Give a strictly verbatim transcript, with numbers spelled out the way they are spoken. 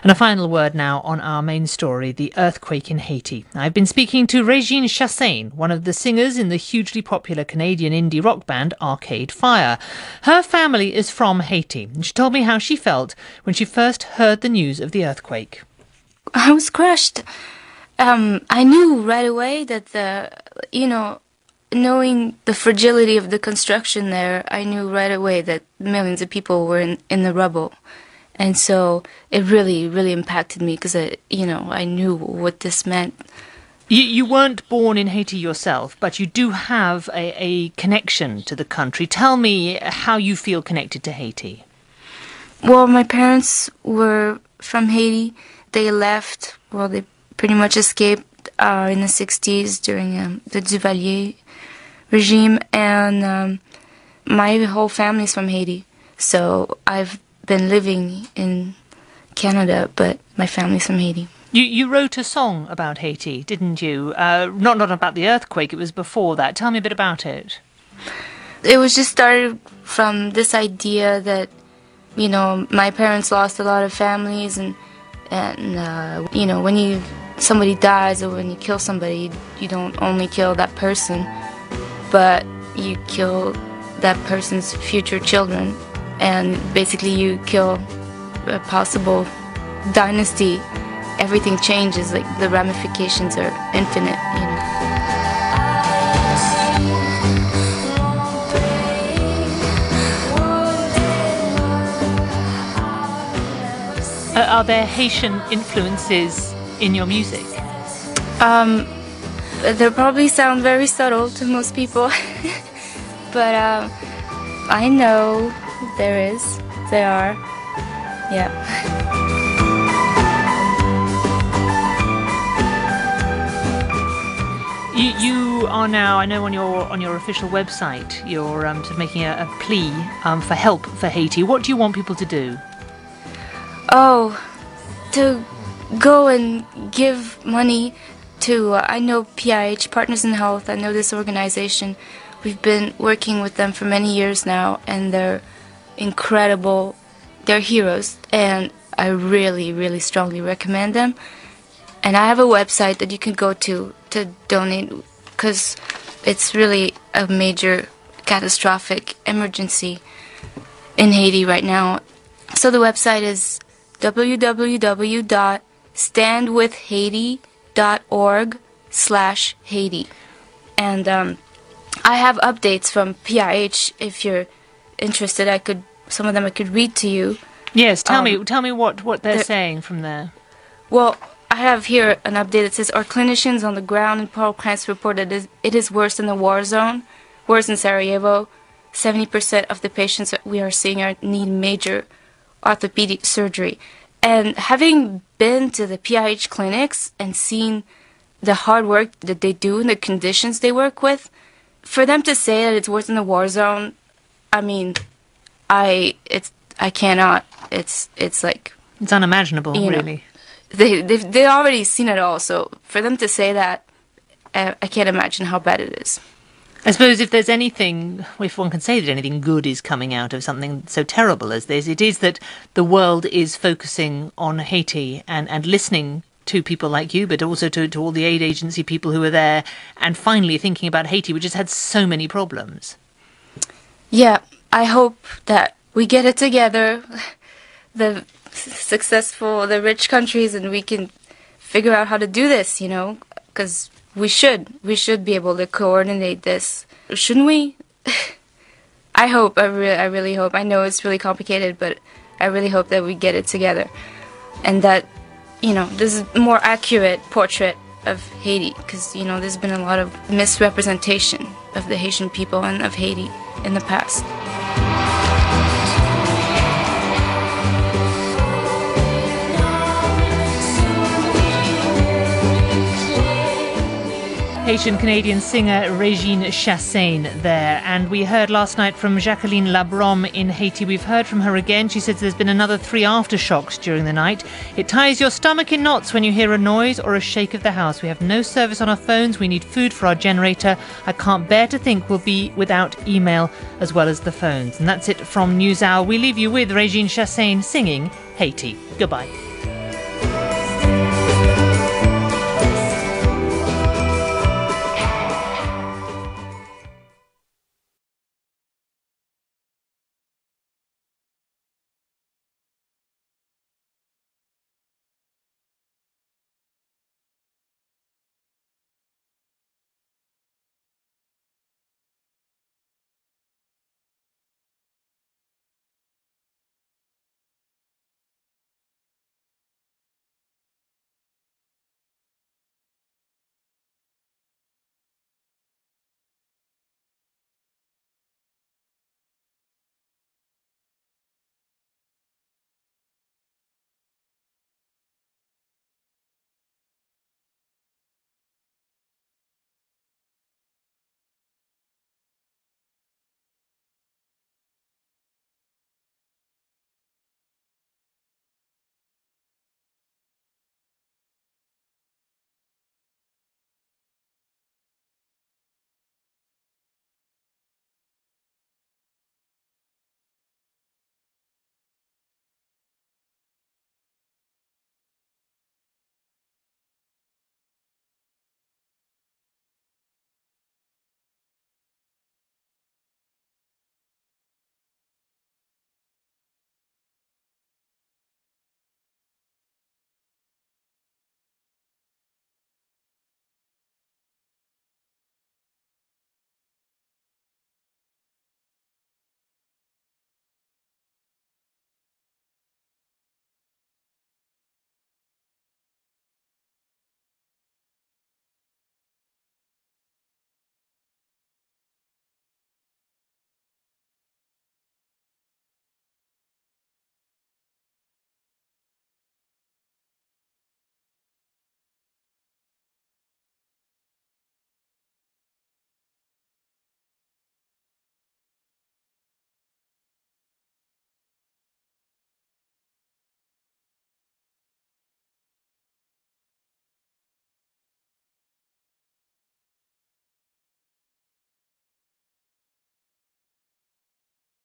And a final word now on our main story, the earthquake in Haiti. I've been speaking to Régine Chassagne, one of the singers in the hugely popular Canadian indie rock band Arcade Fire. Her family is from Haiti, and she told me how she felt when she first heard the news of the earthquake. I was crushed. Um, I knew right away that the, you know, knowing the fragility of the construction there, I knew right away that millions of people were in, in the rubble. And so it really, really impacted me because, I, you know, I knew what this meant. You, you weren't born in Haiti yourself, but you do have a, a connection to the country. Tell me how you feel connected to Haiti. Well, my parents were from Haiti. They left, well, they pretty much escaped uh, in the sixties during um, the Duvalier regime. And um, my whole family's from Haiti. So I've been living in Canada, but my family's from Haiti. You you wrote a song about Haiti, didn't you? Uh, not not about the earthquake, it was before that. Tell me a bit about it. It was just started from this idea that, you know, my parents lost a lot of families, and and uh, you know, when you somebody dies or when you kill somebody, you don't only kill that person, but you kill that person's future children. And basically you kill a possible dynasty. Everything changes, like the ramifications are infinite, you know. Uh, are there Haitian influences in your music? Um, they probably sound very subtle to most people, but um, I know there is. There are. Yeah. You, you are now, I know on your on your official website, you're um, sort of making a, a plea um, for help for Haiti. What do you want people to do? Oh, to go and give money to, uh, I know P I H, Partners in Health. I know this organization. We've been working with them for many years now, and they're incredible. They're heroes, and I really, really strongly recommend them. And I have a website that you can go to to donate, because it's really a major catastrophic emergency in Haiti right now. So the website is w w w dot stand with haiti dot org slash Haiti. And um, I have updates from P I H. If you're interested, I could, some of them I could read to you. Yes, tell um, me tell me what, what they're, they're saying from there. Well, I have here an update that says, our clinicians on the ground in Port-au-Prince report that it is, it is worse in the war zone, worse in Sarajevo. seventy percent of the patients that we are seeing are, need major orthopedic surgery. And having been to the P I H clinics and seen the hard work that they do and the conditions they work with, for them to say that it's worse in the war zone, I mean, I it's I cannot. It's it's like, it's unimaginable, really. Know, they they've they already seen it all. So for them to say that, uh, I can't imagine how bad it is. I suppose if there's anything, if one can say that anything good is coming out of something so terrible as this, it is that the world is focusing on Haiti and, and listening to people like you, but also to, to all the aid agency people who are there, and finally thinking about Haiti, which has had so many problems. Yeah, I hope that we get it together, the successful, the rich countries, and we can figure out how to do this, you know, because we should. We should be able to coordinate this. Shouldn't we? I hope. I, re- I really hope. I know it's really complicated, but I really hope that we get it together. And that, you know, this is a more accurate portrait of Haiti, because, you know, there's been a lot of misrepresentation of the Haitian people and of Haiti in the past. Haitian-Canadian singer Régine Chassagne there. And we heard last night from Jacqueline Labrom in Haiti. We've heard from her again. She says there's been another three aftershocks during the night. It ties your stomach in knots when you hear a noise or a shake of the house. We have no service on our phones. We need food for our generator. I can't bear to think we'll be without email as well as the phones. And that's it from NewsHour. We leave you with Régine Chassagne singing Haiti. Goodbye.